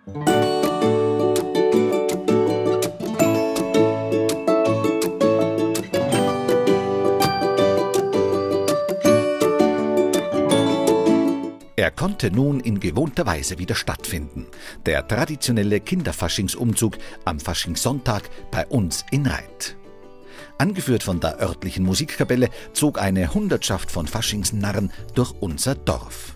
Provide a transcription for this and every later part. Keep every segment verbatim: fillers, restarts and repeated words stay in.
Er konnte nun in gewohnter Weise wieder stattfinden. Der traditionelle Kinderfaschingsumzug am Faschingssonntag bei uns in Reith. Angeführt von der örtlichen Musikkapelle zog eine Hundertschaft von Faschingsnarren durch unser Dorf.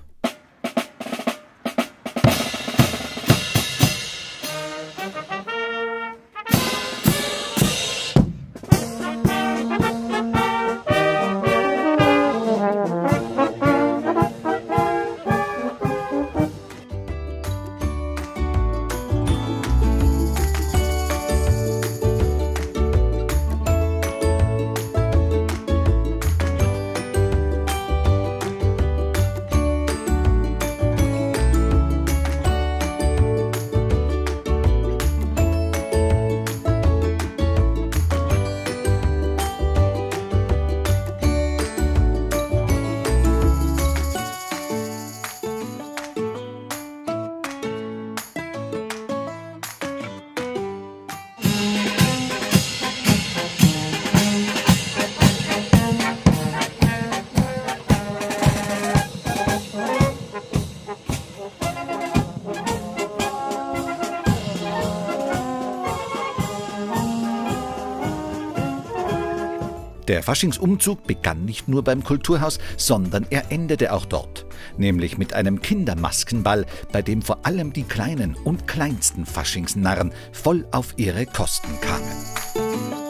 Der Faschingsumzug begann nicht nur beim Kulturhaus, sondern er endete auch dort. Nämlich mit einem Kindermaskenball, bei dem vor allem die kleinen und kleinsten Faschingsnarren voll auf ihre Kosten kamen.